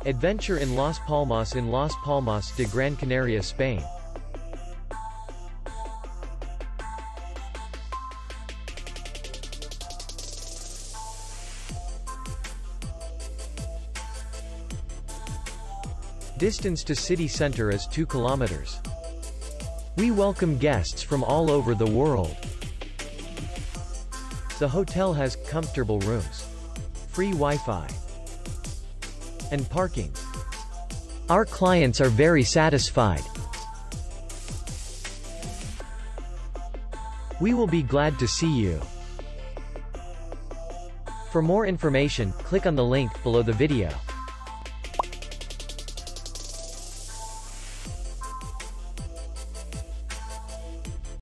Adventure in Las Palmas de Gran Canaria, Spain. Distance to city center is 2 kilometers. We welcome guests from all over the world. The hotel has comfortable rooms, free Wi-Fi, and parking. Our clients are very satisfied. We will be glad to see you. For more information, click on the link below the video.